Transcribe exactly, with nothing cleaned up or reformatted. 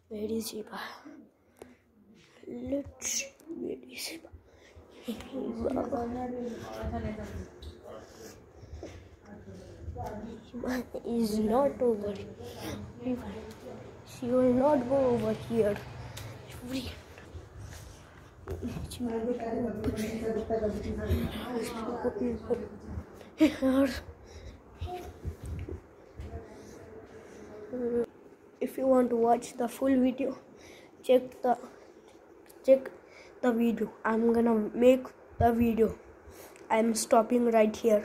Where is Shiba? Let's where is Shiba? Shiba is not over. She will not go over here. She will go over. If you want to watch the full video, check the check the video. I'm gonna make the video. I'm stopping right here.